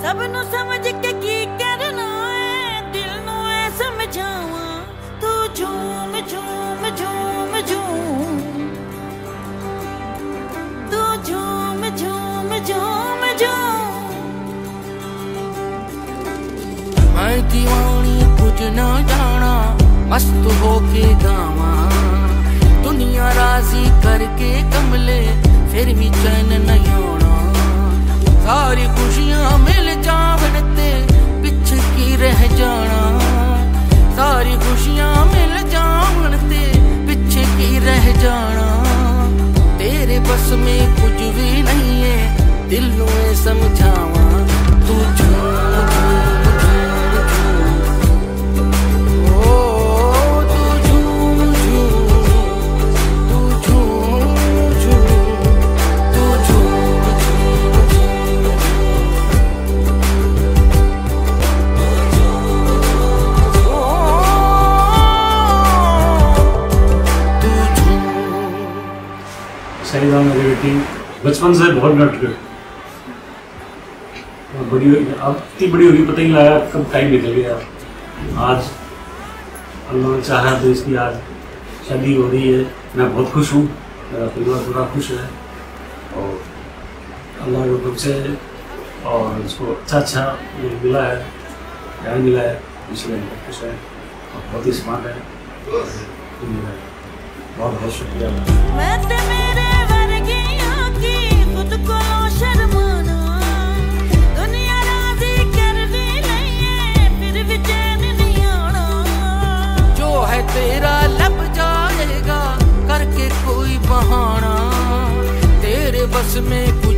सब नु समझ के की करना है, दिल नु ऐ समझावा। तू झूम झूम झूम झूम, तू झूम झूम झूम झूम। मैं दीवानी कुछ न जाना, मस्त होके गावा। दुनिया राजी करके कमले, फिर भी चैन नहीं होना। सारी खुशियां मिल जावन ते पिछ की रह जाना। सारी खुशियां मिल जावन ते पिछ की रह जाना। तेरे बस में कुछ भी नहीं है, दिल नू ये समझावा। तू शाहिदा मेरी बेटी बचपन से बहुत नट गई, बड़ी अब इतनी बड़ी होगी पता ही नहीं लगा कब टाइम निकल गया। आज अल्लाह ने चाहा तो इसकी आज शादी हो रही है। मैं बहुत खुश हूँ, मेरा परिवार पूरा खुश है और अल्लाह के हुक्म से और इसको अच्छा मिला है, ध्यान मिला है, इसलिए बहुत खुश है और बहुत ही स्मार्ट है। बहुत बहुत शुक्रिया। मैं ते मेरे वर्गियों की खुद को शर्माना। दुनिया राजी कर भी नहीं, फिर भी चैन नहीं आना। जो है तेरा लब जाएगा करके कोई बहाना। तेरे बस में कुछ